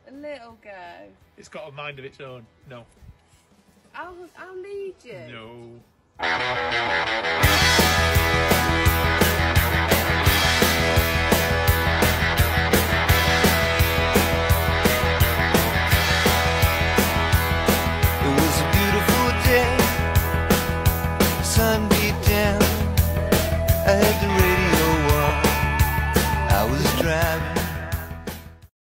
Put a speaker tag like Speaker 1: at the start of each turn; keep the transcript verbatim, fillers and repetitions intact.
Speaker 1: A little go.
Speaker 2: It's got a mind of its own. No.
Speaker 1: I'll, I'll lead you.
Speaker 2: No.